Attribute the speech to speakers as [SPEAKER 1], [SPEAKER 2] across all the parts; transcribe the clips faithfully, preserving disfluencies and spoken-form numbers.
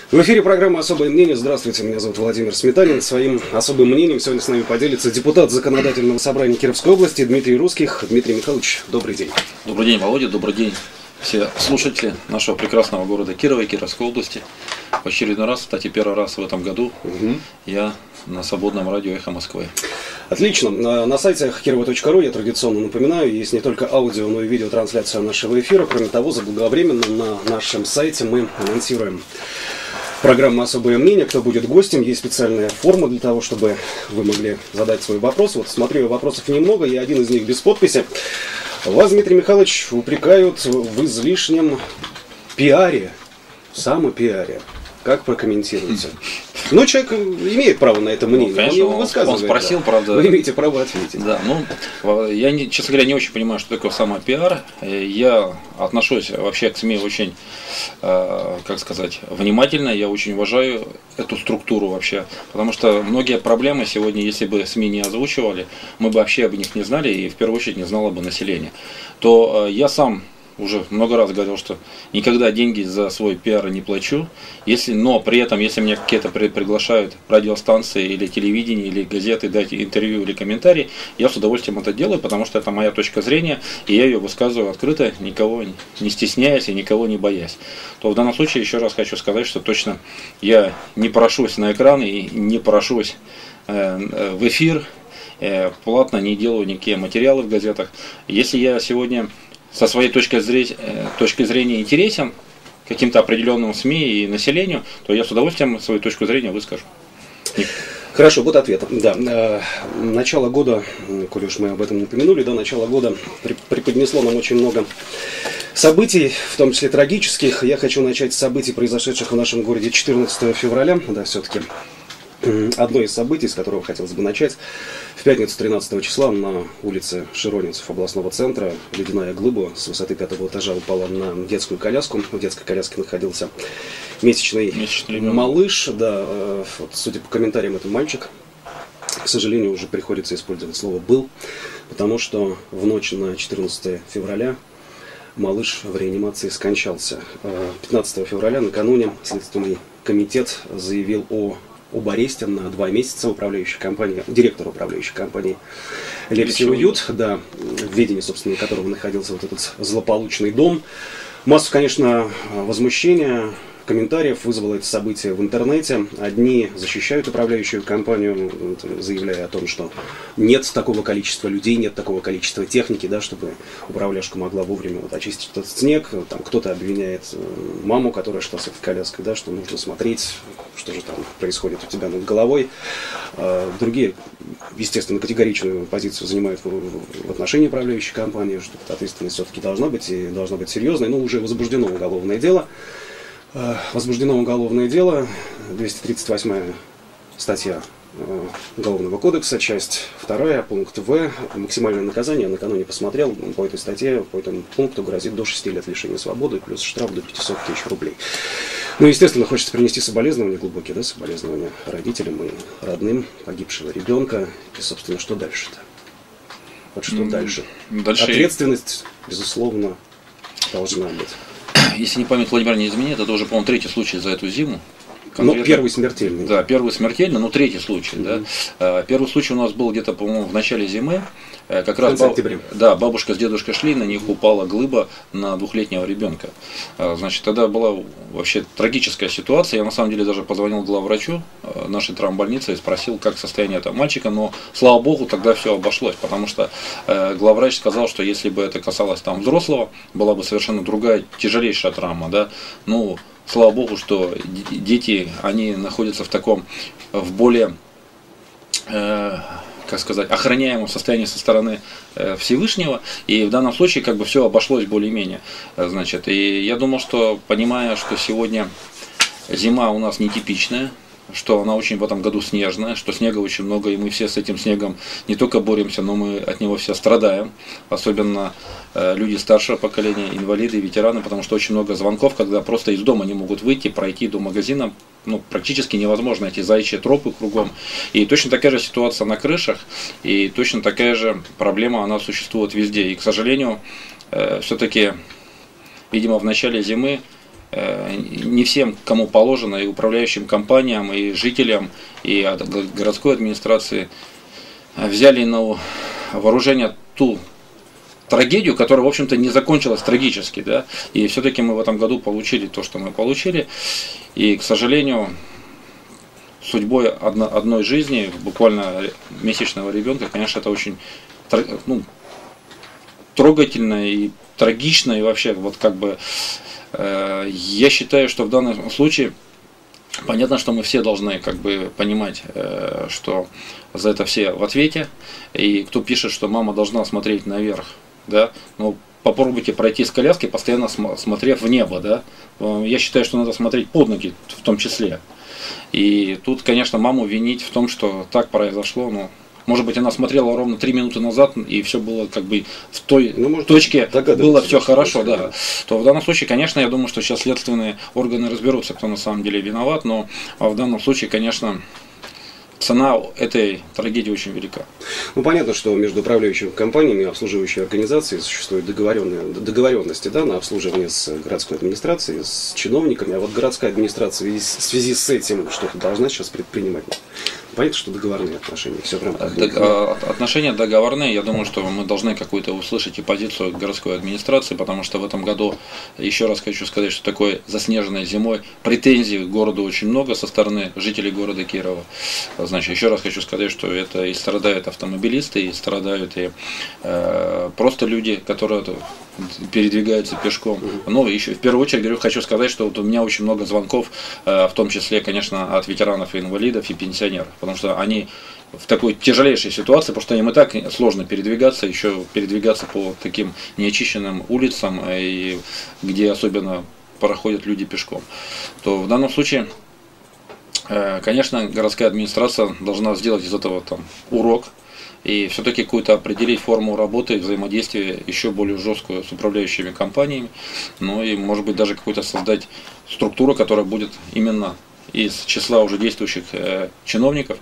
[SPEAKER 1] В эфире программа «Особое мнение». Здравствуйте, меня зовут Владимир Сметанин. Своим особым мнением сегодня с нами поделится депутат Законодательного собрания Кировской области Дмитрий Русских. Дмитрий Михайлович, добрый день.
[SPEAKER 2] Добрый день, Володя, добрый день все слушатели нашего прекрасного города Кирова и Кировской области. В очередной раз, кстати, первый раз в этом году угу. я на свободном радио «Эхо Москвы».
[SPEAKER 1] Отлично. На, на сайте кирова точка ру я традиционно напоминаю, есть не только аудио, но и видеотрансляция нашего эфира. Кроме того, заблаговременно на нашем сайте мы анонсируем программа «Особое мнение». Кто будет гостем, есть специальная форма для того, чтобы вы могли задать свой вопрос. Вот смотрю, вопросов немного, и один из них без подписи. Вас, Дмитрий Михайлович, упрекают в излишнем пиаре, самопиаре. Как прокомментируете? Ну, человек имеет право на это мнение, ну, конечно, он его высказывает.
[SPEAKER 2] Он спросил,
[SPEAKER 1] да.
[SPEAKER 2] правда.
[SPEAKER 1] Вы имеете право ответить.
[SPEAKER 2] Да, ну, я, не, честно говоря, не очень понимаю, что такое самопиар. Я отношусь вообще к СМИ очень, э, как сказать, внимательно. Я очень уважаю эту структуру вообще. Потому что многие проблемы сегодня, если бы СМИ не озвучивали, мы бы вообще об них не знали, и в первую очередь не знало бы население. То э, я сам уже много раз говорил, что никогда деньги за свой пиар не плачу, если, но при этом, если меня какие-то при, приглашают радиостанции или телевидение, или газеты дать интервью или комментарий, я с удовольствием это делаю, потому что это моя точка зрения, и я ее высказываю открыто, никого не стесняясь и никого не боясь. То в данном случае еще раз хочу сказать, что точно я не прошусь на экран и не прошусь э, в эфир, э, платно не делаю никакие материалы в газетах. Если я сегодня со своей точки зрения, точки зрения интересен каким-то определенным СМИ и населению, то я с удовольствием свою точку зрения выскажу.
[SPEAKER 1] Хорошо, вот ответ. Да, начало года, коль уж мы об этом упомянули, да, начало года преподнесло нам очень много событий, в том числе трагических. Я хочу начать с событий, произошедших в нашем городе четырнадцатого февраля. Да, все-таки одно из событий, с которого хотелось бы начать. В пятницу тринадцатого числа на улице Широнинцев областного центра ледяная глыба с высоты пятого этажа упала на детскую коляску. В детской коляске находился месячный, месячный малыш. Да, вот, судя по комментариям, это мальчик. К сожалению, уже приходится использовать слово «был», потому что в ночь на четырнадцатое февраля малыш в реанимации скончался. пятнадцатого февраля накануне Следственный комитет заявил о об аресте на два месяца управляющей компании, директора управляющей компании Лепси Уют, да, в ведении, собственно, которого находился вот этот злополучный дом. Массу, конечно, возмущения, комментариев вызвало это событие в интернете. Одни защищают управляющую компанию, заявляя о том, что нет такого количества людей, нет такого количества техники, да, чтобы управляшка могла вовремя вот, очистить этот снег. Там кто-то обвиняет маму, которая шла с коляской, да, что нужно смотреть, что же там происходит у тебя над головой. Другие, естественно, категоричную позицию занимают в отношении управляющей компании, что ответственность все-таки должна быть и должна быть серьезной. Но уже возбуждено уголовное дело. Возбуждено уголовное дело, двести тридцать восьмая статья Уголовного кодекса, часть вторая, пункт В. Максимальное наказание, я накануне посмотрел, по этой статье, по этому пункту грозит до шести лет лишения свободы, плюс штраф до пятисот тысяч рублей. Ну, естественно, хочется принести соболезнования, глубокие, да, соболезнования родителям и родным погибшего ребенка. И, собственно, что дальше-то? Вот что mm, дальше? дальше? Ответственность, безусловно, должна быть.
[SPEAKER 2] Если не память Владимир не изменит, это уже, по-моему, третий случай за эту зиму.
[SPEAKER 1] Ну, первый смертельный.
[SPEAKER 2] Да, первый смертельный, но третий случай. Mm-hmm. Да. Первый случай у нас был где-то, по-моему, в начале зимы. Как раз баб... да, бабушка с дедушкой шли, на них упала глыба на двухлетнего ребенка. Значит, тогда была вообще трагическая ситуация. Я на самом деле даже позвонил главврачу нашей травмбольницы и спросил, как состояние этого мальчика. Но, слава богу, тогда все обошлось, потому что главврач сказал, что если бы это касалось там взрослого, была бы совершенно другая, тяжелейшая травма. Да? Ну, слава богу, что дети, они находятся в таком, в более, э, как сказать, охраняемом состоянии со стороны э, Всевышнего, и в данном случае как бы все обошлось более-менее. Значит, и я думал, что, понимая, что сегодня зима у нас нетипичная, что она очень в этом году снежная, что снега очень много, и мы все с этим снегом не только боремся, но мы от него все страдаем, особенно э, люди старшего поколения, инвалиды, ветераны, потому что очень много звонков, когда просто из дома не могут выйти, пройти до магазина, ну, практически невозможно, эти заячьи тропы кругом. И точно такая же ситуация на крышах, и точно такая же проблема, она существует везде. И, к сожалению, э, все-таки, видимо, в начале зимы не всем, кому положено, и управляющим компаниям, и жителям, и от городской администрации, взяли на вооружение ту трагедию, которая, в общем-то, не закончилась трагически, да, и все-таки мы в этом году получили то, что мы получили, и, к сожалению, судьбой одно, одной жизни, буквально месячного ребенка, конечно, это очень, ну, трогательно и трагично, и вообще, вот как бы, э, я считаю, что в данном случае, понятно, что мы все должны как бы понимать, э, что за это все в ответе, и кто пишет, что мама должна смотреть наверх, да, ну, попробуйте пройти с коляски, постоянно смотрев в небо, да, я считаю, что надо смотреть под ноги в том числе, и тут, конечно, маму винить в том, что так произошло, ну, может быть, она смотрела ровно три минуты назад, и все было как бы в той ну, может, точке, было все хорошо, да. да. То в данном случае, конечно, я думаю, что сейчас следственные органы разберутся, кто на самом деле виноват, но в данном случае, конечно, цена этой трагедии очень велика.
[SPEAKER 1] Ну, понятно, что между управляющими компаниями и обслуживающей организацией существуют договоренности, да, на обслуживание с городской администрацией, с чиновниками, а вот городская администрация в связи с этим что-то должна сейчас предпринимать. Понятно, что договорные отношения, все в рамках.
[SPEAKER 2] Отношения договорные, я думаю, что мы должны какую-то услышать и позицию городской администрации, потому что в этом году, еще раз хочу сказать, что такой заснеженной зимой претензий к городу очень много со стороны жителей города Кирова. Значит, еще раз хочу сказать, что это и страдают автомобилисты, и страдают и э, просто люди, которые передвигаются пешком. Но еще в первую очередь говорю, хочу сказать, что вот у меня очень много звонков, э, в том числе, конечно, от ветеранов и инвалидов и пенсионеров, потому что они в такой тяжелейшей ситуации, потому что им и так сложно передвигаться, еще передвигаться по таким неочищенным улицам, и где особенно проходят люди пешком, то в данном случае, конечно, городская администрация должна сделать из этого там урок и все-таки какую-то определить форму работы и взаимодействия еще более жесткую с управляющими компаниями, ну и может быть даже какую-то создать структуру, которая будет именно из числа уже действующих э, чиновников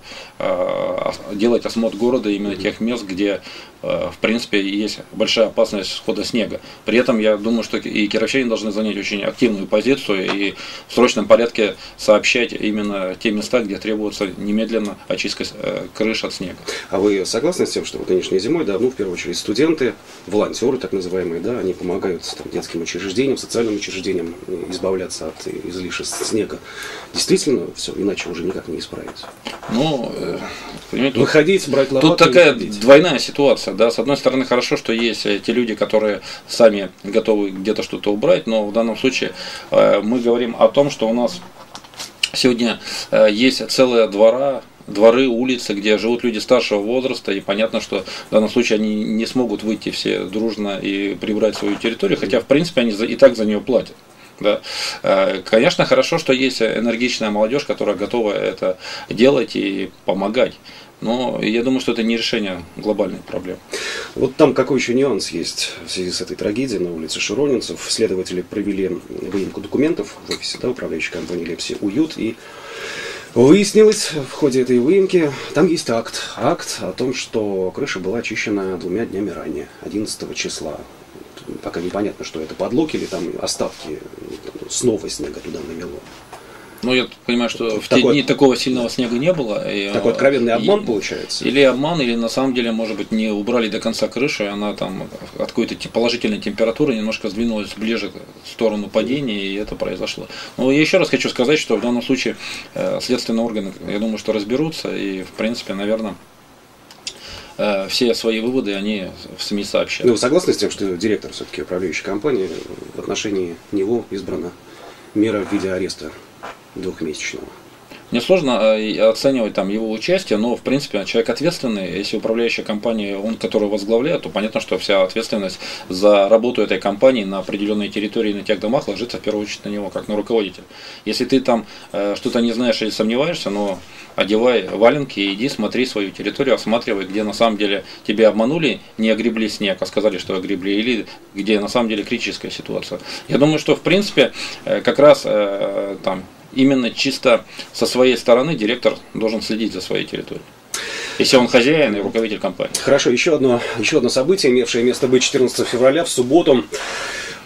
[SPEAKER 2] э, делать осмотр города именно тех мест, где э, в принципе есть большая опасность схода снега. При этом я думаю, что и кировчане должны занять очень активную позицию и в срочном порядке сообщать именно те места, где требуется немедленно очистка э, крыш от снега.
[SPEAKER 1] А вы согласны с тем, что вот нынешней зимой, да, ну в первую очередь студенты, волонтеры так называемые, да, они помогают там, детским учреждениям, социальным учреждениям избавляться от излишеств снега? Действительно, все, иначе уже никак не исправится.
[SPEAKER 2] Ну,
[SPEAKER 1] понимаете, выходить, брать лопату.
[SPEAKER 2] Тут такая двойная ситуация, да. С одной стороны, хорошо, что есть те люди, которые сами готовы где-то что-то убрать, но в данном случае э, мы говорим о том, что у нас сегодня э, есть целая двора, дворы, улицы, где живут люди старшего возраста, и понятно, что в данном случае они не смогут выйти все дружно и прибрать свою территорию, хотя в принципе они и так за нее платят. Да. Конечно, хорошо, что есть энергичная молодежь, которая готова это делать и помогать. Но я думаю, что это не решение глобальных проблем.
[SPEAKER 1] Вот там какой еще нюанс есть в связи с этой трагедией на улице Широнинцев. Следователи провели выемку документов в офисе, да, управляющей компании «Лепси Уют», и выяснилось в ходе этой выемки, там есть акт, акт о том, что крыша была очищена двумя днями ранее, одиннадцатого числа. Пока непонятно, что это подлог или там остатки там, снова снега туда намело.
[SPEAKER 2] Ну, я понимаю, что в такой, те дни такого сильного снега не было. И,
[SPEAKER 1] такой откровенный обман и, получается?
[SPEAKER 2] Или обман, или на самом деле, может быть, не убрали до конца крышу, и она там от какой-то положительной температуры немножко сдвинулась ближе в сторону падения, и это произошло. Но я еще раз хочу сказать, что в данном случае э, следственные органы, я думаю, что разберутся, и, в принципе, наверное, все свои выводы они в СМИ сообщают.
[SPEAKER 1] Ну, вы согласны с тем, что директор все-таки управляющей компании, в отношении него избрана мера в виде ареста двухмесячного?
[SPEAKER 2] Мне сложно оценивать там его участие, но в принципе человек ответственный. Если управляющая компания, он которую возглавляет, то понятно, что вся ответственность за работу этой компании на определенной территории, на тех домах ложится в первую очередь на него, как на руководителя. Если ты там э, что-то не знаешь или сомневаешься, но одевай валенки и иди смотри свою территорию, осматривай, где на самом деле тебя обманули, не огребли снег, а сказали, что огребли, или где на самом деле критическая ситуация. Я думаю, что в принципе э, как раз э, там именно чисто со своей стороны директор должен следить за своей территорией, если он хозяин и руководитель компании.
[SPEAKER 1] Хорошо, еще одно, еще одно событие, имевшее место быть четырнадцатого февраля в субботу.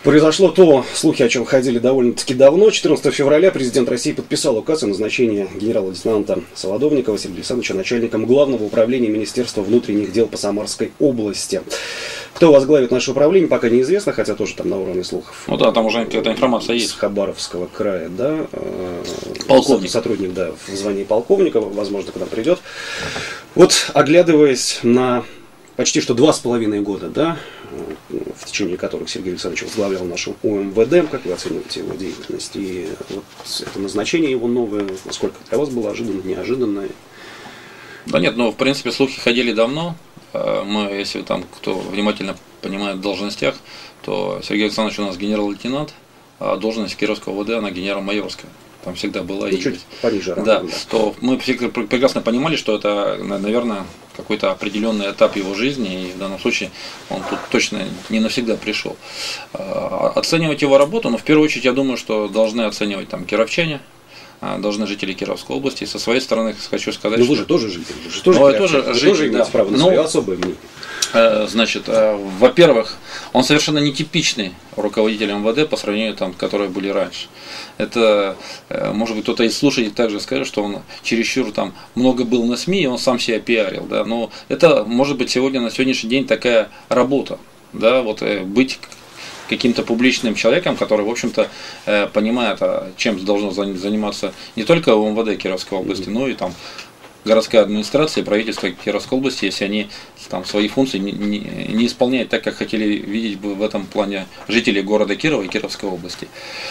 [SPEAKER 1] Произошло то, слухи о чем ходили довольно-таки давно. четырнадцатого февраля президент России подписал указ о назначении генерала-лейтенанта Солодовникова Сергея Александровича начальником Главного управления Министерства внутренних дел по Самарской области. Кто возглавит наше управление, пока неизвестно, хотя тоже там на уровне слухов.
[SPEAKER 2] Ну да, там уже какая-то информация есть.
[SPEAKER 1] С Хабаровского края, да.
[SPEAKER 2] Полковник.
[SPEAKER 1] Сотрудник, да, в звании полковника, возможно, когда придет. Вот, оглядываясь на почти что два с половиной года, да, в течение которых Сергей Александрович возглавлял нашу УМВД, как вы оцениваете его деятельность, и вот это назначение его новое, насколько для вас было ожиданно, неожиданное?
[SPEAKER 2] Да нет, ну в принципе слухи ходили давно. Мы, если там кто внимательно понимает в должностях, то Сергей Александрович у нас генерал-лейтенант, а должность Кировского ОВД, она генерал-майорская. Там всегда была.
[SPEAKER 1] Ну, и чуть пониже.
[SPEAKER 2] Да, да, то мы прекрасно понимали, что это, наверное, какой-то определенный этап его жизни, и в данном случае он тут точно не навсегда пришел. Оценивать его работу, но в первую очередь я думаю, что должны оценивать там кировчане, должны жители Кировской области. И со своей стороны хочу сказать,
[SPEAKER 1] но
[SPEAKER 2] что...
[SPEAKER 1] вы же тоже житель, вы же тоже,
[SPEAKER 2] ну, тоже,
[SPEAKER 1] вы
[SPEAKER 2] житель,
[SPEAKER 1] тоже имеете
[SPEAKER 2] да.
[SPEAKER 1] право на
[SPEAKER 2] ну,
[SPEAKER 1] свое особое мнение.
[SPEAKER 2] Значит, во-первых, он совершенно нетипичный руководитель МВД по сравнению там, которые были раньше. Это, может быть, кто-то из слушателей также скажет, что он чересчур там много был на СМИ, и он сам себя пиарил, да. Но это, может быть, сегодня на сегодняшний день такая работа, да, вот быть каким-то публичным человеком, который, в общем-то, понимает, чем должно заниматься не только в МВД Кировской области, но и там городская администрация и правительство Кировской области, если они там свои функции не, не, не исполняют так, как хотели видеть бы в этом плане жители города Кирова и Кировской области.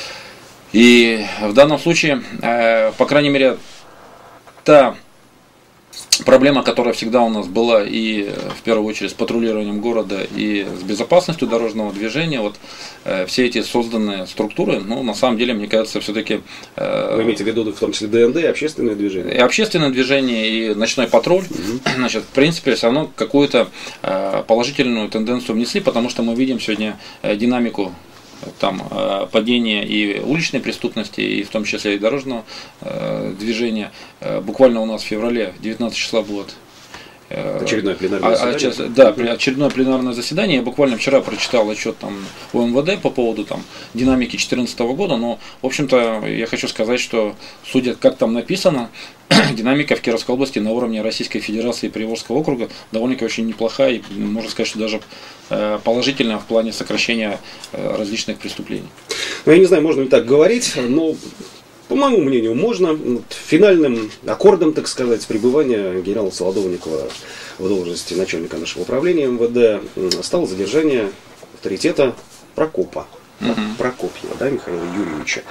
[SPEAKER 2] И в данном случае, э, по крайней мере, та проблема, которая всегда у нас была и в первую очередь с патрулированием города и с безопасностью дорожного движения, вот э, все эти созданные структуры, ну, на самом деле, мне кажется, все-таки...
[SPEAKER 1] Э, Вы имеете в виду в том числе ДНД и общественное движение?
[SPEAKER 2] И общественное движение, и ночной патруль, mm-hmm. значит, в принципе, все равно какую-то э, положительную тенденцию внесли, потому что мы видим сегодня э, динамику там падение и уличной преступности, и в том числе и дорожного э, движения. Э, буквально у нас в феврале девятнадцатого числа будет э,
[SPEAKER 1] очередное пленарное
[SPEAKER 2] а,
[SPEAKER 1] заседание.
[SPEAKER 2] Да, очередное пленарное заседание. Я буквально вчера прочитал отчет там у МВД по поводу там динамики две тысячи четырнадцатого года, но, в общем-то, я хочу сказать, что, судя как там написано, динамика в Кировской области на уровне Российской Федерации и Приволжского округа довольно-таки очень неплохая, и можно сказать, что даже положительная в плане сокращения различных преступлений.
[SPEAKER 1] Ну, я не знаю, можно ли так говорить, но, по моему мнению, можно. Финальным аккордом, так сказать, пребывания генерала Солодовникова в должности начальника нашего управления МВД стало задержание авторитета Прокопа. Uh-huh. Прокопьева, да, Михаила Юрьевича.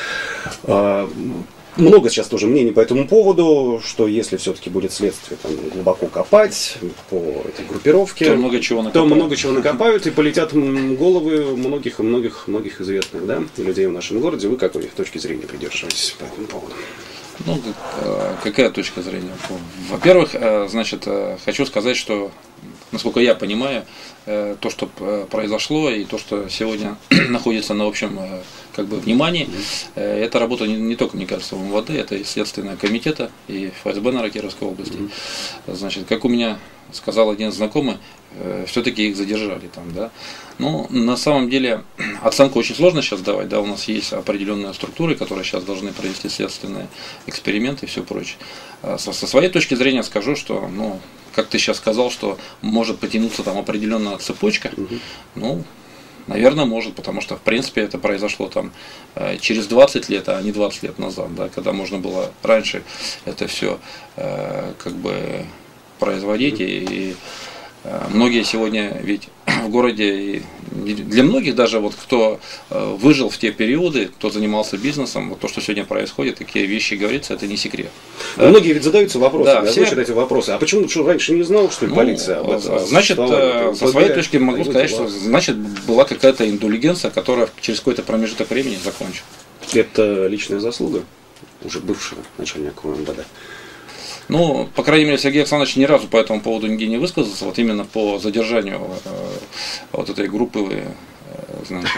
[SPEAKER 1] Много сейчас тоже мнений по этому поводу, что если все-таки будет следствие там, глубоко копать по этой группировке,
[SPEAKER 2] то много чего накопают,
[SPEAKER 1] то много чего накопают и полетят головы многих и многих многих известных, да, людей в нашем городе. Вы какой точки зрения придерживаетесь по этому поводу?
[SPEAKER 2] Ну, какая точка зрения? Во-первых, значит, хочу сказать, что, насколько я понимаю, то, что произошло и то, что сегодня находится на общем как бы внимании, mm-hmm. это работа не, не только, мне кажется, в МВД, это и Следственного комитета, и ФСБ на Кировской области. Mm-hmm. Значит, как у меня сказал один знакомый, все-таки их задержали там, да. Ну, на самом деле, оценку очень сложно сейчас давать, да, у нас есть определенные структуры, которые сейчас должны провести следственные эксперименты и все прочее. Со, со своей точки зрения скажу, что, ну, как ты сейчас сказал, что может потянуться там определенная цепочка, mm-hmm. ну, наверное, может, потому что, в принципе, это произошло там через двадцать лет, а не двадцать лет назад, да, когда можно было раньше это все э, как бы производить, mm-hmm. и, и многие сегодня ведь в городе, и для многих даже вот кто выжил в те периоды, кто занимался бизнесом, вот то, что сегодня происходит, такие вещи говорится, это не секрет.
[SPEAKER 1] Да? Многие ведь задаются вопросами, да,
[SPEAKER 2] все...
[SPEAKER 1] эти вопросы. А почему что раньше не знал, что ли, ну, полиция об этом?
[SPEAKER 2] Значит, Стало, со своей точки могу сказать, дела. Что значит была какая-то индулигенция, которая через какой-то промежуток времени закончилась.
[SPEAKER 1] Это личная заслуга уже бывшего начальника МВД.
[SPEAKER 2] Ну, по крайней мере, Сергей Александрович ни разу по этому поводу нигде не высказался, вот именно по задержанию э, вот этой группы, э, значит,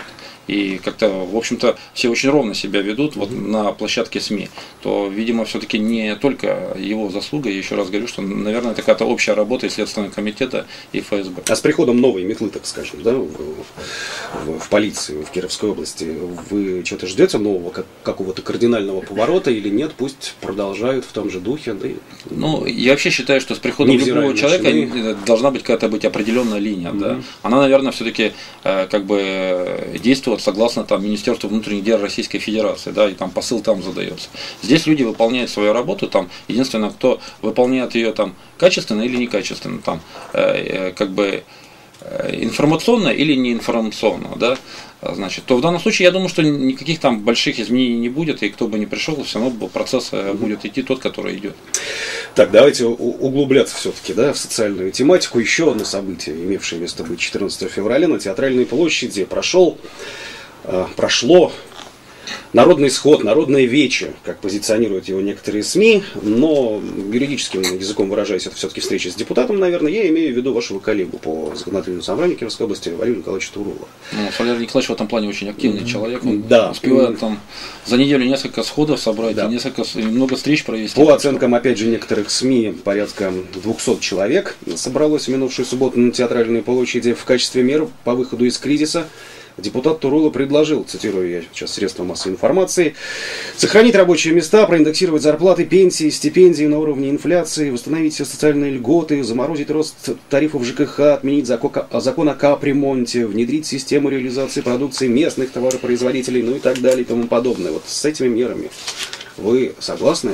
[SPEAKER 2] и как-то, в общем-то, все очень ровно себя ведут вот на площадке СМИ, то, видимо, все-таки не только его заслуга, я еще раз говорю, что, наверное, это какая-то общая работа и Следственного комитета, и эф эс бэ.
[SPEAKER 1] А с приходом новой метлы, так скажем, да, в, в, в полицию в Кировской области, вы что-то ждете нового, как, какого-то кардинального поворота или нет? Пусть продолжают в том же духе. Да и,
[SPEAKER 2] ну, я вообще считаю, что с приходом любого человека начали... должна быть какая-то быть определенная линия. Mm-hmm. Да? Она, наверное, все-таки э, как бы действует согласно там, Министерству внутренних дел Российской Федерации, да, и там посыл там задается. Здесь люди выполняют свою работу, там, единственное, кто выполняет ее там качественно или некачественно, там, э, э, как бы э, информационно или неинформационно, да, значит, то в данном случае я думаю, что никаких там больших изменений не будет, и кто бы ни пришел, все равно процесс mm-hmm. будет идти тот, который идет.
[SPEAKER 1] Так, давайте углубляться все-таки, да, в социальную тематику. Еще одно событие, имевшее место быть четырнадцатого февраля на Театральной площади, прошел, э, прошло народный сход, народное вече, как позиционируют его некоторые СМИ, но юридическим языком выражаясь, это все-таки встреча с депутатом, наверное, я имею в виду вашего коллегу по законодательному собранию Кировской области Валерия Николаевича Турулова.
[SPEAKER 2] Ну, Валерий Николаевич в этом плане очень активный mm-hmm. человек, он
[SPEAKER 1] да.
[SPEAKER 2] успевает там за неделю несколько сходов собрать, да. и несколько, и много встреч провести.
[SPEAKER 1] По оценкам, опять же, некоторых СМИ, порядка двухсот человек собралось в минувшую субботу на Театральной площади в качестве мер по выходу из кризиса. Депутат Турулов предложил, цитирую я сейчас средства массовой информации, сохранить рабочие места, проиндексировать зарплаты, пенсии, стипендии на уровне инфляции, восстановить все социальные льготы, заморозить рост тарифов ЖКХ, отменить закон о капремонте, внедрить систему реализации продукции местных товаропроизводителей, ну и так далее и тому подобное. Вот с этими мерами вы согласны?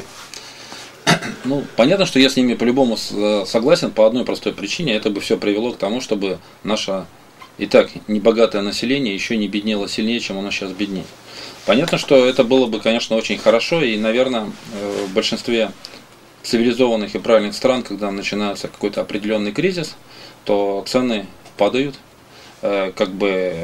[SPEAKER 2] Ну, понятно, что я с ними по-любому согласен по одной простой причине. Это бы все привело к тому, чтобы наша итак, небогатое население еще не беднело сильнее, чем оно сейчас беднеет. Понятно, что это было бы, конечно, очень хорошо, и, наверное, в большинстве цивилизованных и правильных стран, когда начинается какой-то определенный кризис, то цены падают, как бы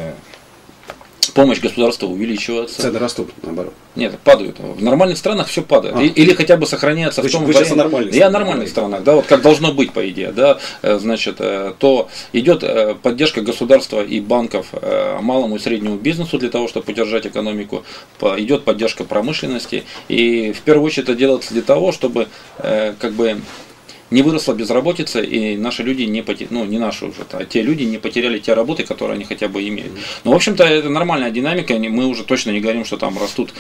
[SPEAKER 2] помощь государства увеличивается.
[SPEAKER 1] Цены растут, наоборот.
[SPEAKER 2] Нет, падают. В нормальных странах все падает. А. Или хотя бы сохраняется
[SPEAKER 1] вы,
[SPEAKER 2] в том
[SPEAKER 1] вы варианте. Нормальных
[SPEAKER 2] Я в нормальных странах, да, вот как должно быть, по идее, да, значит, то идет поддержка государства и банков малому и среднему бизнесу для того, чтобы поддержать экономику, идет поддержка промышленности. И в первую очередь это делается для того, чтобы как бы не выросла безработица, и наши люди не потеряли, ну не наши уже, а те люди не потеряли те работы, которые они хотя бы имеют. Но в общем-то это нормальная динамика, мы уже точно не говорим, что там растут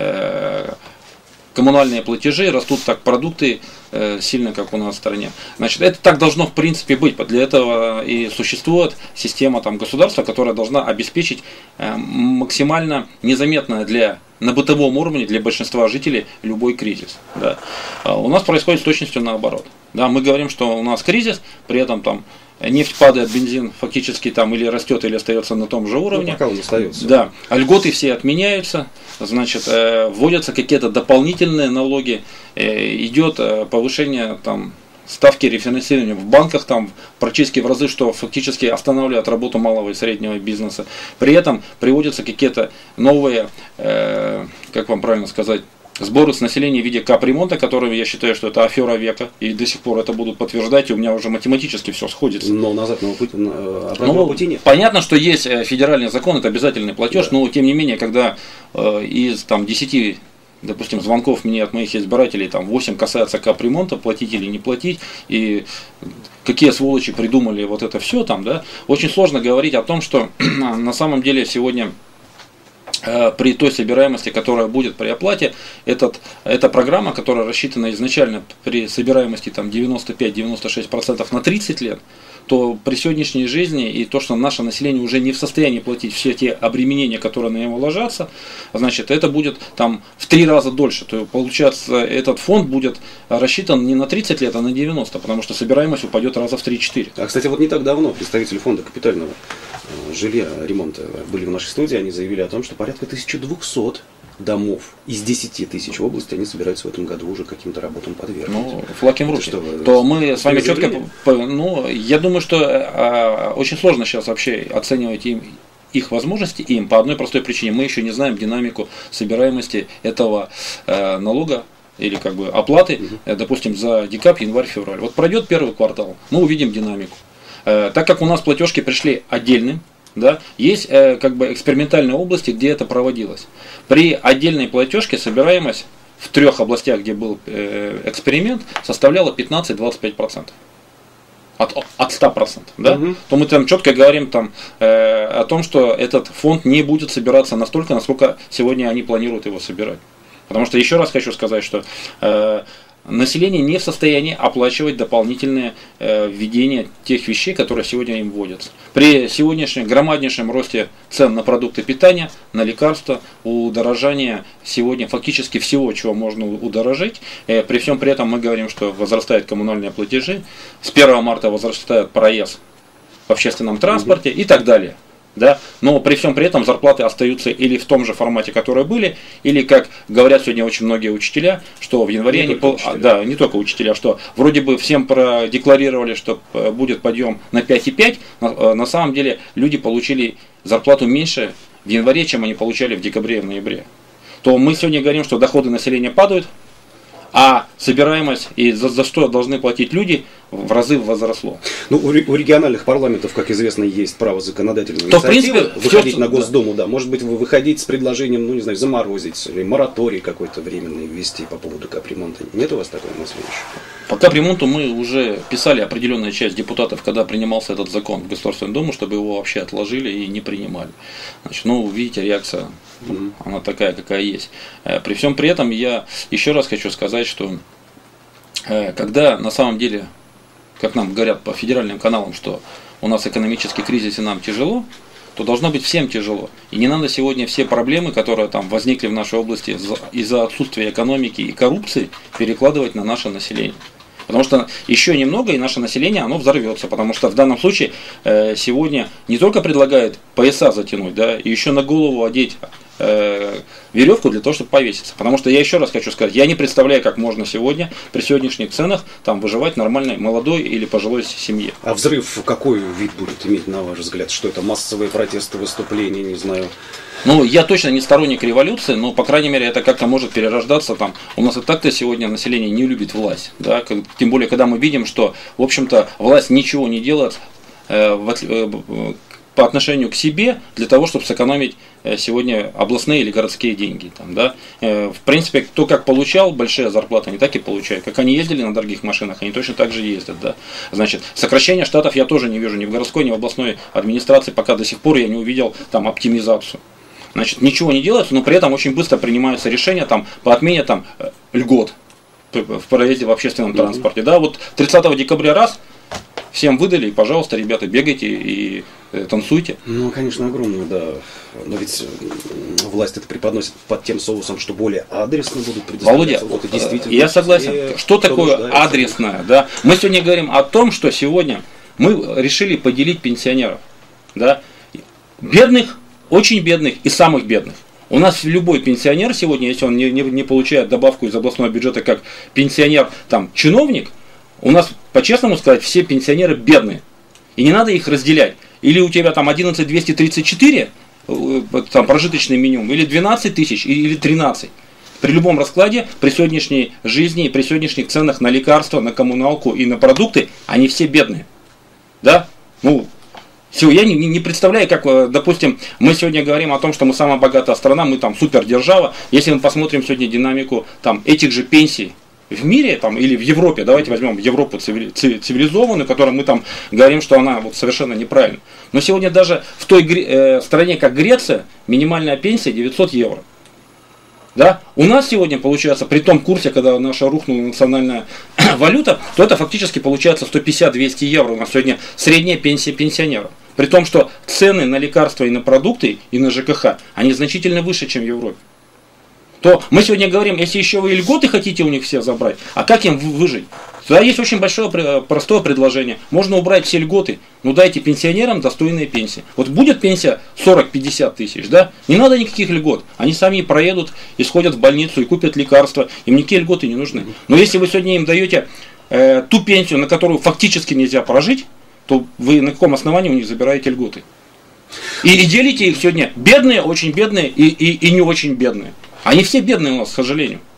[SPEAKER 2] э, коммунальные платежи, растут так продукты э, сильно, как у нас в стране. Значит, это так должно в принципе быть. Для этого и существует система там, государства, которая должна обеспечить э, максимально незаметное для на бытовом уровне для большинства жителей любой кризис. Да. А у нас происходит с точностью наоборот. Да, мы говорим, что у нас кризис, при этом там нефть падает, бензин фактически там или растет, или остается на том же уровне.
[SPEAKER 1] Ну, пока он остается.
[SPEAKER 2] Да. А льготы все отменяются, значит, э, вводятся какие-то дополнительные налоги, э, идет э, повышение там ставки рефинансирования в банках там практически в разы, что фактически останавливает работу малого и среднего бизнеса. При этом приводятся какие-то новые, э, как вам правильно сказать, сборы с населения в виде капремонта, которые я считаю, что это афера века, и до сих пор это будут подтверждать, и у меня уже математически все сходится.
[SPEAKER 1] Но назадного пути, обратного пути нет.
[SPEAKER 2] Понятно, что есть федеральный закон, это обязательный платеж, да. Но тем не менее, когда э, из там, десяти допустим, звонков мне от моих избирателей, там восемь касается капремонта, платить или не платить, и какие сволочи придумали вот это все там, да, очень сложно говорить о том, что на самом деле сегодня э, при той собираемости, которая будет при оплате, этот, эта программа, которая рассчитана изначально при собираемости там девяносто пять - девяносто шесть процентов на тридцать лет, то при сегодняшней жизни и то, что наше население уже не в состоянии платить все те обременения, которые на него ложатся, значит, это будет там в три раза дольше. То получается, этот фонд будет рассчитан не на тридцать лет, а на девяносто, потому что собираемость упадет раза в три-четыре.
[SPEAKER 1] А, кстати, вот не так давно представители фонда капитального жилья, ремонта были в нашей студии, они заявили о том, что порядка тысяча двухсот домов из десяти тысяч в области они собираются в этом году уже каким-то работам подвергнуть.
[SPEAKER 2] Ну, флаг им в руки. То мы с вами четко, ну, я думаю, что а, очень сложно сейчас вообще оценивать им их возможности им по одной простой причине. Мы еще не знаем динамику собираемости этого э, налога или как бы оплаты, угу. э, допустим, за декабрь, январь, февраль. Вот пройдет первый квартал, мы увидим динамику. Э, так как у нас платежки пришли отдельным, Да? Есть э, как бы экспериментальные области, где это проводилось. При отдельной платежке собираемость в трех областях, где был э, эксперимент, составляла пятнадцать-двадцать пять процентов. От, от ста процентов. Да? Угу. То мы там четко говорим там, э, о том, что этот фонд не будет собираться настолько, насколько сегодня они планируют его собирать. Потому что еще раз хочу сказать, что э, население не в состоянии оплачивать дополнительное э, введение тех вещей, которые сегодня им вводятся. При сегодняшнем громаднейшем росте цен на продукты питания, на лекарства, удорожание сегодня фактически всего, чего можно удорожить, э, при всем при этом мы говорим, что возрастают коммунальные платежи, с первого марта возрастает проезд в общественном транспорте и так далее. Да? Но при всем при этом зарплаты остаются или в том же формате, которые были, или, как говорят сегодня очень многие учителя, что в январе не они, пол... а, да, не только учителя, что вроде бы всем продекларировали, что будет подъем на пять и пять, на, на самом деле люди получили зарплату меньше в январе, чем они получали в декабре и в ноябре. То мы сегодня говорим, что доходы населения падают, а собираемость и за, за что должны платить люди в разы возросло.
[SPEAKER 1] Ну, у, у региональных парламентов, как известно, есть право законодательной инициативы, в принципе, выходить все, на Госдуму, да. да. Может быть, вы выходить с предложением, ну, не знаю, заморозить или мораторий какой-то временный ввести по поводу капремонта. Нет у вас такой мысли еще?
[SPEAKER 2] По капремонту мы уже писали, определенная часть депутатов, когда принимался этот закон в Государственную Думу, чтобы его вообще отложили и не принимали. Значит, ну, видите, реакция, mm-hmm. она такая, какая есть. При всем при этом я еще раз хочу сказать, что когда на самом деле, как нам говорят по федеральным каналам, что у нас экономический кризис и нам тяжело, то должно быть всем тяжело. И не надо сегодня все проблемы, которые там возникли в нашей области из-за отсутствия экономики и коррупции, перекладывать на наше население. Потому что еще немного, и наше население, оно взорвется. Потому что в данном случае э, сегодня не только предлагают пояса затянуть, да, и еще на голову одеть э, веревку для того, чтобы повеситься. Потому что я еще раз хочу сказать, я не представляю, как можно сегодня при сегодняшних ценах там выживать нормальной молодой или пожилой семье.
[SPEAKER 1] А взрыв какой вид будет иметь, на ваш взгляд? Что это, массовые протесты, выступления, не знаю?
[SPEAKER 2] Ну, я точно не сторонник революции, но, по крайней мере, это как-то может перерождаться. Там. У нас и так-то сегодня население не любит власть. Да? Тем более, когда мы видим, что, в общем-то, власть ничего не делает э, в, э, по отношению к себе для того, чтобы сэкономить э, сегодня областные или городские деньги. Там, да? э, в принципе, кто как получал большие зарплаты, они так и получают. Как они ездили на дорогих машинах, они точно так же ездят. Да? Значит, сокращение штатов я тоже не вижу ни в городской, ни в областной администрации, пока до сих пор я не увидел там оптимизацию. Значит, ничего не делается, но при этом очень быстро принимаются решения там, по отмене там, льгот в проезде в общественном транспорте. Да, вот тридцатого декабря раз, всем выдали, и, пожалуйста, ребята, бегайте и э, танцуйте.
[SPEAKER 1] Ну, конечно, огромную, да. Но ведь власть это преподносит под тем соусом, что более адресно будут предоставляться.
[SPEAKER 2] Володя, вот, действительно, я согласен. Все, что такое адресное? Да? Мы сегодня говорим о том, что сегодня мы решили поделить пенсионеров. Да? Бедных, очень бедных и самых бедных. У нас любой пенсионер сегодня, если он не, не, не получает добавку из областного бюджета как пенсионер, там, чиновник, у нас, по-честному сказать, все пенсионеры бедные. И не надо их разделять. Или у тебя там одиннадцать тысяч двести тридцать четыре, там, прожиточный минимум, или двенадцать тысяч, или тринадцать. При любом раскладе, при сегодняшней жизни и при сегодняшних ценах на лекарства, на коммуналку и на продукты, они все бедные. Да? Ну, все, я не, не представляю, как, допустим, мы сегодня говорим о том, что мы самая богатая страна, мы там супердержава. Если мы посмотрим сегодня динамику там, этих же пенсий в мире там, или в Европе, давайте возьмем Европу цивилизованную, которой мы там говорим, что она вот, совершенно неправильна. Но сегодня даже в той э, стране, как Греция, минимальная пенсия девятьсот евро. Да? У нас сегодня получается, при том курсе, когда наша рухнула национальная валюта, то это фактически получается сто пятьдесят - двести евро. У нас сегодня средняя пенсия пенсионеров. При том, что цены на лекарства и на продукты, и на ЖКХ, они значительно выше, чем в Европе. То мы сегодня говорим, если еще вы льготы хотите у них все забрать, а как им выжить? Тогда есть очень большое, простое предложение. Можно убрать все льготы, но дайте пенсионерам достойные пенсии. Вот будет пенсия сорок - пятьдесят тысяч, да? Не надо никаких льгот. Они сами проедут и сходят в больницу и купят лекарства. Им никакие льготы не нужны. Но если вы сегодня им даете э, ту пенсию, на которую фактически нельзя прожить, то вы на каком основании у них забираете льготы? И, и делите их сегодня бедные, очень бедные и, и, и не очень бедные. Они все бедные у нас, к сожалению.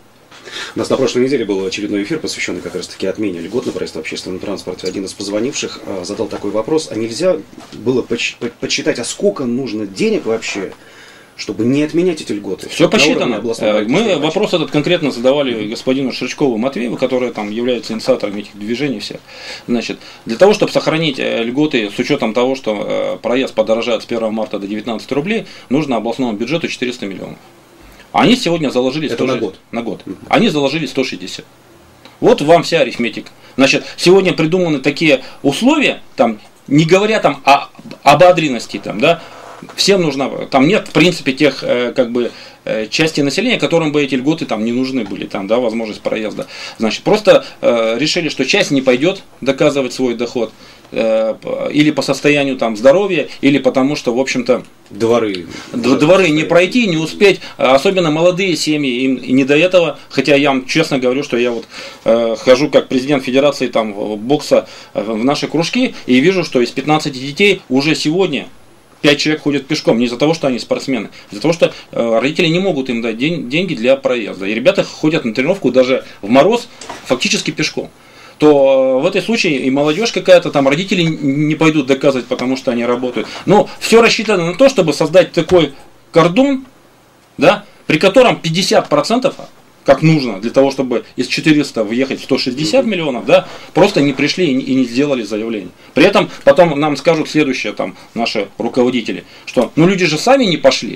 [SPEAKER 1] У нас на прошлой неделе был очередной эфир, посвященный как раз-таки отмене льгот на проезд в общественном транспорте. Один из позвонивших задал такой вопрос, а нельзя было подсчитать, а сколько нужно денег вообще, чтобы не отменять эти льготы?
[SPEAKER 2] Все посчитано. Мы вопрос этот конкретно задавали господину Шерчкову Матвееву, который там является инициатором этих движений всех. Значит, для того, чтобы сохранить льготы с учетом того, что проезд подорожает с первого марта до девятнадцати рублей, нужно областному бюджету четыреста миллионов. Они сегодня заложили
[SPEAKER 1] сто шестьдесят, на год.
[SPEAKER 2] На год. Они заложили сто шестьдесят. Вот вам вся арифметика. Значит, сегодня придуманы такие условия, там, не говоря там о ободренности, там, да, всем нужно, там нет в принципе тех э, как бы э, части населения, которым бы эти льготы там не нужны были, там, да, возможность проезда. Значит, просто э, решили, что часть не пойдет доказывать свой доход, э, или по состоянию там здоровья, или потому что, в общем-то,
[SPEAKER 1] дворы,
[SPEAKER 2] дворы не пройти, не успеть, особенно молодые семьи, им не до этого, хотя я вам честно говорю, что я вот э, хожу как президент федерации там бокса в наши кружки и вижу, что из пятнадцати детей уже сегодня пять человек ходят пешком, не из-за того, что они спортсмены, а из-за того, что э, родители не могут им дать день, деньги для проезда. И ребята ходят на тренировку даже в мороз фактически пешком. То э, в этом случае и молодежь какая-то, там родители не пойдут доказывать, потому что они работают. Но все рассчитано на то, чтобы создать такой кордон, да, при котором пятьдесят процентов, как нужно, для того, чтобы из четырёхсот въехать в сто шестьдесят миллионов, да, просто не пришли и не сделали заявление. При этом потом нам скажут следующее, там, наши руководители, что ну люди же сами не пошли,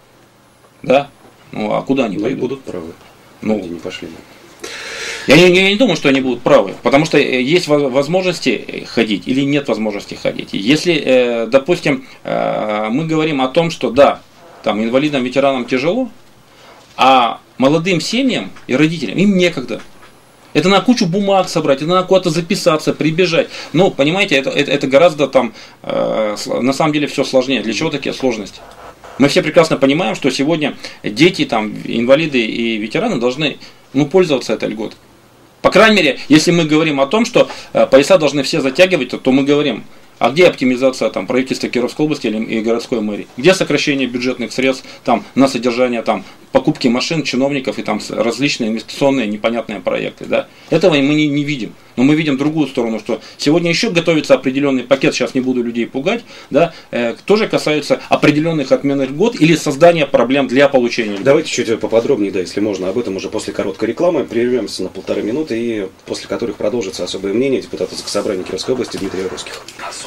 [SPEAKER 2] да, ну а куда они
[SPEAKER 1] ну,
[SPEAKER 2] пойдут?
[SPEAKER 1] Будут правы,
[SPEAKER 2] ну,
[SPEAKER 1] люди не пошли.
[SPEAKER 2] Я не, я не думаю, что они будут правы, потому что есть возможности ходить или нет возможности ходить. Если, допустим, мы говорим о том, что да, там инвалидам, ветеранам тяжело, а молодым семьям и родителям им некогда. Это на кучу бумаг собрать, это надо куда-то записаться, прибежать. Но, понимаете, это, это, это гораздо там, э, на самом деле все сложнее. Для чего такие сложности? Мы все прекрасно понимаем, что сегодня дети, там, инвалиды и ветераны должны ну, пользоваться этой льготой. По крайней мере, если мы говорим о том, что э, пояса должны все затягивать, то, то мы говорим, а где оптимизация там, правительства Кировской области или, и городской мэрии? Где сокращение бюджетных средств там, на содержание там, покупки машин, чиновников и там, различные инвестиционные непонятные проекты? Да? Этого мы не, не видим. Но мы видим другую сторону, что сегодня еще готовится определенный пакет, сейчас не буду людей пугать, да, э, тоже касается определенных отменных льгот или создания проблем для получения льгот.
[SPEAKER 1] Давайте чуть поподробнее, да, если можно, об этом уже после короткой рекламы. Прервемся на полторы минуты, и после которых продолжится особое мнение депутата Заксобрания Кировской области Дмитрия Русских.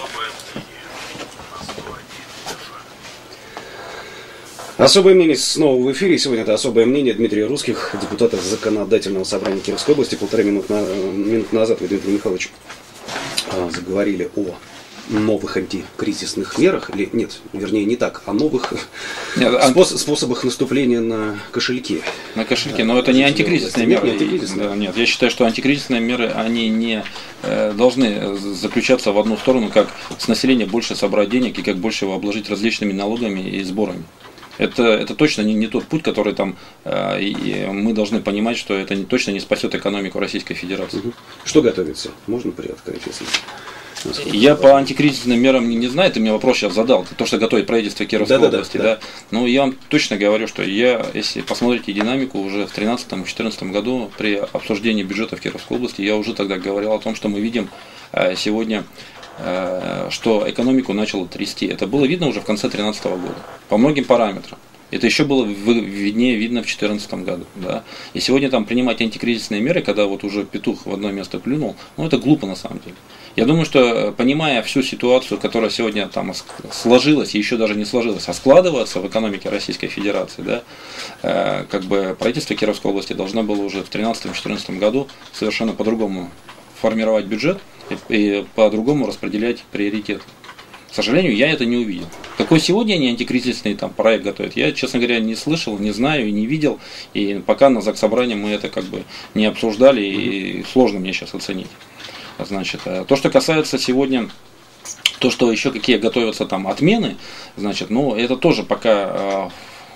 [SPEAKER 1] Особое мнение снова в эфире. Сегодня это особое мнение Дмитрия Русских, депутата Законодательного собрания Кировской области. Полторы минуты, на, минут назад вы, Дмитрий Михайлович, заговорили о новых антикризисных мерах. Или нет, вернее не так, о новых нет, спос, способах наступления на кошельки.
[SPEAKER 2] На кошельки, но это не антикризисные меры. Нет, антикризисные. Нет, я считаю, что антикризисные меры, они не э, должны заключаться в одну сторону, как с населения больше собрать денег и как больше его обложить различными налогами и сборами. Это, это точно не, не тот путь, который там, э, и мы должны понимать, что это не, точно не спасет экономику Российской Федерации.
[SPEAKER 1] Угу. Что готовится? Можно приоткрыть, если...
[SPEAKER 2] Я по антикризисным мерам не, не знаю, ты мне вопрос сейчас задал, то, что готовит правительство Кировской да, области, да, да, да. Но я вам точно говорю, что я, если посмотрите динамику, уже в тринадцатом-четырнадцатом году при обсуждении бюджета в Кировской области, я уже тогда говорил о том, что мы видим э, сегодня, э, что экономику начало трясти. Это было видно уже в конце две тысячи тринадцатого года, по многим параметрам. Это еще было виднее видно в две тысячи четырнадцатом году. Да? И сегодня там принимать антикризисные меры, когда вот уже петух в одно место плюнул, ну это глупо на самом деле. Я думаю, что понимая всю ситуацию, которая сегодня там сложилась, и еще даже не сложилась, а складывается в экономике Российской Федерации, да, э, как бы правительство Кировской области должно было уже в две тысячи тринадцатом-две тысячи четырнадцатом году совершенно по-другому формировать бюджет и, и по-другому распределять приоритеты. К сожалению, я это не увидел. Какой сегодня они антикризисный там проект готовят, я, честно говоря, не слышал, не знаю и не видел. И пока на Заксобрании мы это как бы не обсуждали, и сложно мне сейчас оценить. Значит, то, что касается сегодня, то, что еще какие готовятся там отмены, значит, ну, это тоже пока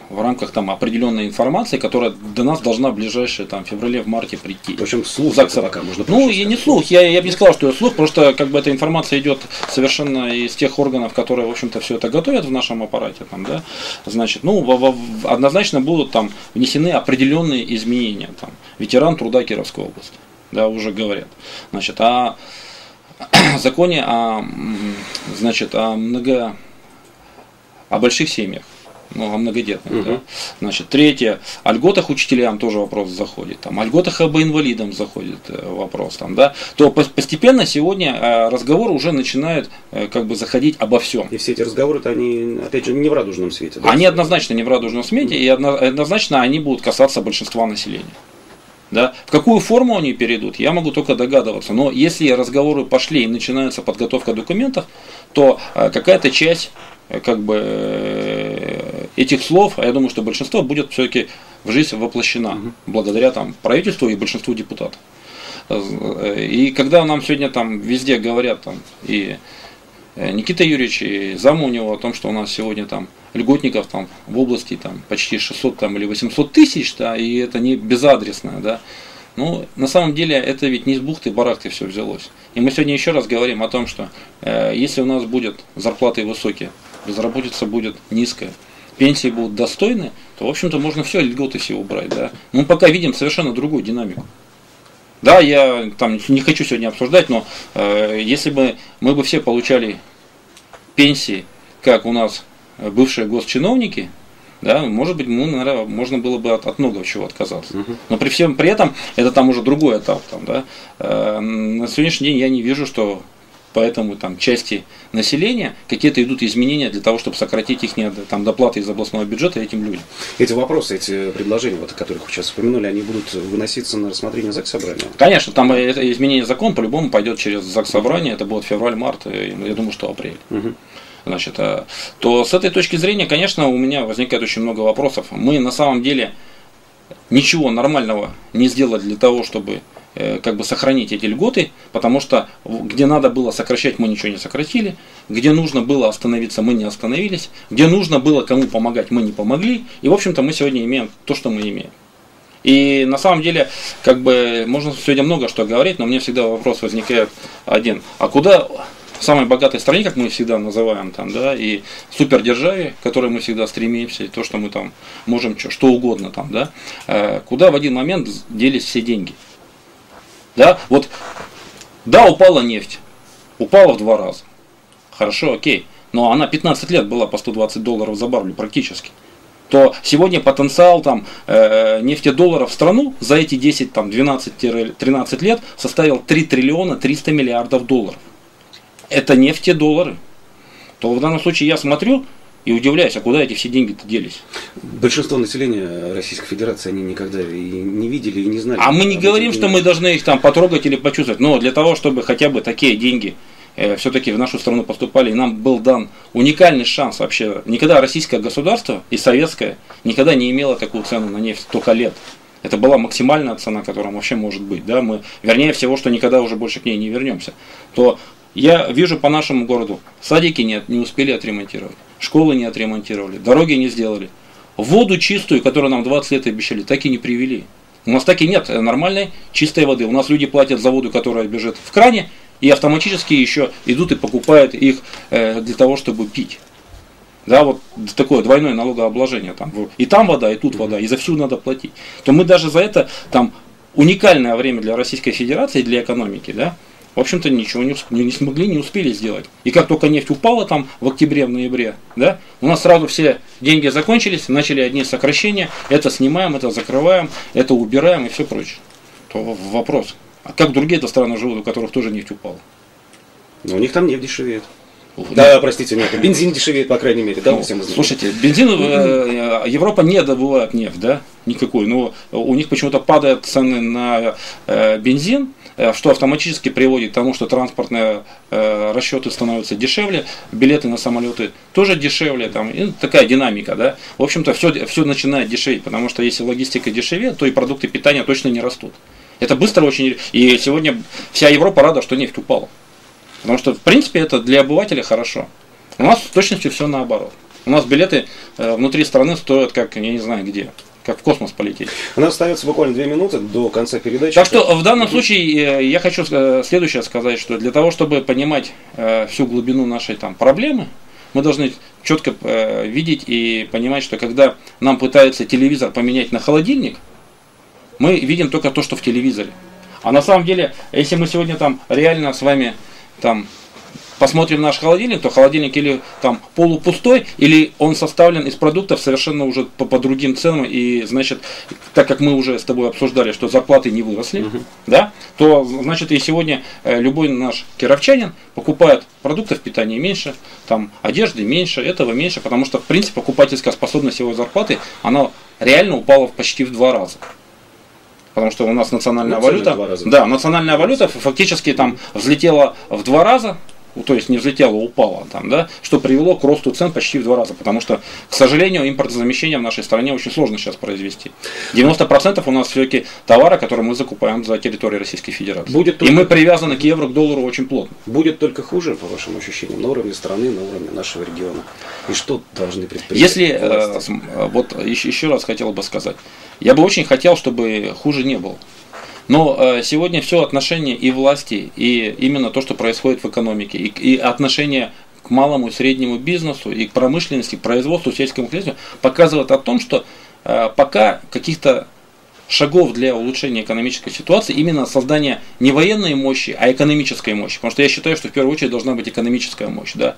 [SPEAKER 2] в рамках там определенной информации, которая до нас должна в ближайшие там, в феврале, в марте прийти.
[SPEAKER 1] В общем, слух пока можно.
[SPEAKER 2] Ну, и не слух, я, я бы не сказал, что это слух, просто как бы эта информация идет совершенно из тех органов, которые, в общем-то, все это готовят в нашем аппарате. Там, да? Значит, ну, в, в, однозначно будут там внесены определенные изменения. Там, ветеран труда Кировской области, да, уже говорят. Значит, о законе о, значит, о много о больших семьях. Ну, о многодетных. Uh-huh. Да? Значит, третье, о льготах учителям тоже вопрос заходит, там, о льготах об инвалидам заходит э, вопрос, там, да, то постепенно сегодня э, разговоры уже начинают э, как бы заходить обо всем.
[SPEAKER 1] И все эти разговоры-то они, опять же, не в радужном свете. Да?
[SPEAKER 2] Они однозначно не в радужном свете, uh-huh. и однозначно они будут касаться большинства населения. Да? В какую форму они перейдут, я могу только догадываться. Но если разговоры пошли и начинается подготовка документов, то э, какая-то часть как бы этих слов, а я думаю, что большинство будет все-таки в жизнь воплощена, угу. благодаря там правительству и большинству депутатов. И когда нам сегодня там везде говорят, там, и Никита Юрьевич, и зам у него о том, что у нас сегодня там льготников там в области там почти шестьсот там, или восемьсот тысяч, да, и это не безадресно, да. Ну, на самом деле, это ведь не из бухты-барахты все взялось. И мы сегодня еще раз говорим о том, что э, если у нас будут зарплаты высокие, безработица будет низкая, пенсии будут достойны, то, в общем-то, можно все, льготы все убрать. Да? Мы пока видим совершенно другую динамику. Да, я там не хочу сегодня обсуждать, но э, если бы мы бы все получали пенсии, как у нас бывшие госчиновники, да, может быть, ну, наверное, можно было бы от, от многого чего отказаться. Uh-huh. Но при всем при этом, это там уже другой этап. Там, да, э, на сегодняшний день я не вижу, что поэтому там части населения какие-то идут изменения для того, чтобы сократить их там, доплаты из областного бюджета этим людям.
[SPEAKER 1] Эти вопросы, эти предложения, вот, о которых вы сейчас упомянули, они будут выноситься на рассмотрение Заксобрания?
[SPEAKER 2] Конечно, там это изменение закона по-любому пойдет через Заксобрание, это будет февраль-март, я думаю, что апрель. Uh-huh. Значит, то с этой точки зрения, конечно, у меня возникает очень много вопросов. Мы на самом деле ничего нормального не сделали для того, чтобы как бы сохранить эти льготы, потому что где надо было сокращать, мы ничего не сократили, где нужно было остановиться, мы не остановились, где нужно было кому помогать, мы не помогли, и в общем-то мы сегодня имеем то, что мы имеем. И на самом деле, как бы, можно сегодня много что говорить, но мне всегда вопрос возникает один, а куда в самой богатой стране, как мы всегда называем, там, да, и супердержаве, к которой мы всегда стремимся, и то, что мы там можем что, что угодно, там, да, э, куда в один момент делись все деньги. Да, вот, да, упала нефть, упала в два раза, хорошо, окей, но она пятнадцать лет была по сто двадцать долларов за баррель практически. То сегодня потенциал там, э, нефтедолларов в страну за эти десять, двенадцать-тринадцать лет составил три триллиона триста миллиардов долларов. Это нефтедоллары. То в данном случае я смотрю и удивляюсь, а куда эти все деньги-то делись?
[SPEAKER 1] Большинство населения Российской Федерации они никогда и не видели, и не знали.
[SPEAKER 2] А мы не говорим, что мы должны их там потрогать или почувствовать, но для того, чтобы хотя бы такие деньги э, все-таки в нашу страну поступали, и нам был дан уникальный шанс вообще. Никогда российское государство и советское никогда не имело такую цену на нефть столько лет. Это была максимальная цена, которая вообще может быть. Да? Мы, вернее всего, что никогда уже больше к ней не вернемся. То я вижу по нашему городу, садики нет, не успели отремонтировать, школы не отремонтировали, дороги не сделали. Воду чистую, которую нам двадцать лет обещали, так и не привели. У нас так и нет нормальной чистой воды. У нас люди платят за воду, которая бежит в кране, и автоматически еще идут и покупают их э, для того, чтобы пить. Да, вот такое двойное налогообложение. Там. И там вода, и тут вода, и за всю надо платить. То мы даже за это, там, уникальное время для Российской Федерации, для экономики, да, в общем-то, ничего не, не смогли, не успели сделать. И как только нефть упала там в октябре, в ноябре, да, у нас сразу все деньги закончились, начали одни сокращения, это снимаем, это закрываем, это убираем и все прочее. То вопрос, а как другие-то страны живут, у которых тоже нефть упала?
[SPEAKER 1] Но у них там нефть дешевеет. Да, простите, нет, бензин дешевеет, по крайней мере, да,
[SPEAKER 2] ну, всем слушайте, бензин, э, Европа не добывает нефть, да, никакой, но у них почему-то падают цены на э, бензин, э, что автоматически приводит к тому, что транспортные э, расчеты становятся дешевле, билеты на самолеты тоже дешевле, там, и такая динамика, да, в общем-то, все, все начинает дешеветь, потому что если логистика дешевеет, то и продукты питания точно не растут. Это быстро очень, и сегодня вся Европа рада, что нефть упала. Потому что, в принципе, это для обывателя хорошо. У нас в точности все наоборот. У нас билеты э, внутри страны стоят, как, я не знаю где, как в космос полететь.
[SPEAKER 1] У нас остается буквально две минуты до конца передачи.
[SPEAKER 2] Так что в данном случае я хочу следующее сказать, что для того, чтобы понимать всю глубину нашей там проблемы, мы должны четко видеть и понимать, что когда нам пытаются телевизор поменять на холодильник, мы видим только то, что в телевизоре. А на самом деле, если мы сегодня там реально с вами там посмотрим наш холодильник, то холодильник или там полупустой, или он составлен из продуктов совершенно уже по, по другим ценам, и значит, так как мы уже с тобой обсуждали, что зарплаты не выросли, uh-huh. да, то значит и сегодня любой наш кировчанин покупает продуктов питания меньше, там одежды меньше, этого меньше, потому что в принципе покупательская способность его зарплаты, она реально упала почти в два раза. Потому что у нас национальная ну, валюта, да, национальная валюта фактически там взлетела в два раза, то есть не взлетела, упала там, да, что привело к росту цен почти в два раза, потому что, к сожалению, импортозамещение в нашей стране очень сложно сейчас произвести. девяносто процентов у нас все-таки товара, которые мы закупаем за территорией Российской Федерации. Будет только... И мы привязаны к евро, к доллару очень плотно.
[SPEAKER 1] Будет только хуже, по вашим ощущениям, на уровне страны, на уровне нашего региона. И что должны предпринять?
[SPEAKER 2] Если, э, вот еще, еще раз хотел бы сказать, я бы очень хотел, чтобы хуже не было. Но э, сегодня все отношение и власти, и именно то, что происходит в экономике, и, и отношение к малому и среднему бизнесу, и к промышленности, к производству, сельскому хозяйству, показывает о том, что э, пока каких-то шагов для улучшения экономической ситуации, именно создание не военной мощи, а экономической мощи. Потому что я считаю, что в первую очередь должна быть экономическая мощь. Да?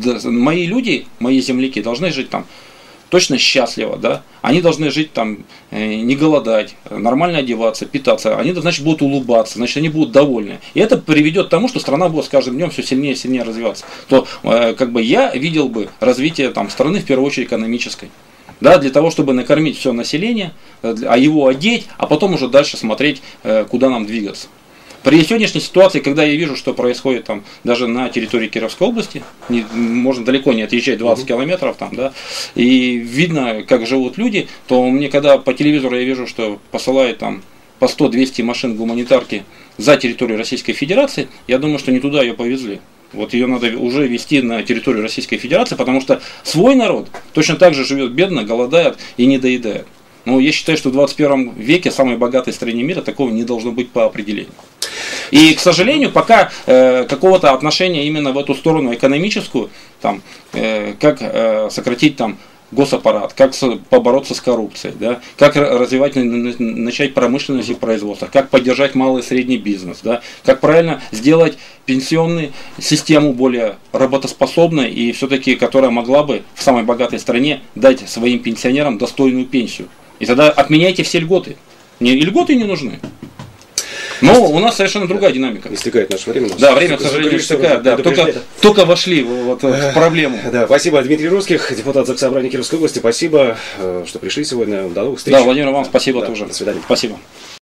[SPEAKER 2] Мои люди, мои земляки должны жить там точно счастливо, да, они должны жить там, э, не голодать, нормально одеваться, питаться, они, значит, будут улыбаться, значит, они будут довольны. И это приведет к тому, что страна будет с каждым днем все сильнее и сильнее развиваться. То, э, как бы, я видел бы развитие там, страны, в первую очередь, экономической. Да, для того, чтобы накормить все население, а его одеть, а потом уже дальше смотреть, э, куда нам двигаться. При сегодняшней ситуации, когда я вижу, что происходит там даже на территории Кировской области, не, можно далеко не отъезжать двадцать километров, там, да, и видно, как живут люди, то мне когда по телевизору я вижу, что посылают там по сто-двести машин гуманитарки за территорию Российской Федерации, я думаю, что не туда ее повезли. Вот ее надо уже везти на территорию Российской Федерации, потому что свой народ точно так же живет бедно, голодает и не доедает. Но я считаю, что в двадцать первом веке, самой богатой стране мира, такого не должно быть по определению. И, к сожалению, пока э, какого-то отношения именно в эту сторону экономическую, там, э, как э, сократить там госаппарат, как побороться с коррупцией, да, как развивать, начать промышленность и производство, как поддержать малый и средний бизнес, да, как правильно сделать пенсионную систему более работоспособной и все-таки, которая могла бы в самой богатой стране дать своим пенсионерам достойную пенсию. И тогда отменяйте все льготы. Не, льготы не нужны. Но у нас совершенно другая динамика.
[SPEAKER 1] Истекает наше время.
[SPEAKER 2] Да, время, к сожалению, истекает. Да, только, только вошли вот в проблему.
[SPEAKER 1] Да, спасибо, Дмитрий Русских, депутат Заксобрания Кировской области. Спасибо, что пришли сегодня. До новых встреч.
[SPEAKER 2] Да, Владимир, вам спасибо
[SPEAKER 1] да,
[SPEAKER 2] тоже.
[SPEAKER 1] До свидания.
[SPEAKER 2] Спасибо.